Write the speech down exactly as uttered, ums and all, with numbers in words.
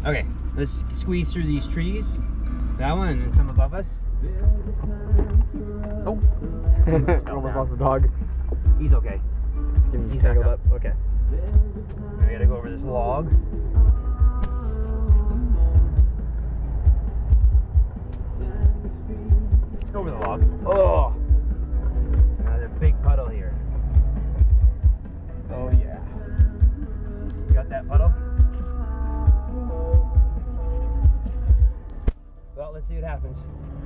Okay, let's squeeze through these trees. That one and then some above us. Oh. Almost lost the dog. He's okay. He's getting He's tangled back up. up. Okay. I gotta go over this log. Over the log. Oh. Another big puddle here. Oh yeah. You got that puddle? Well, let's see what happens.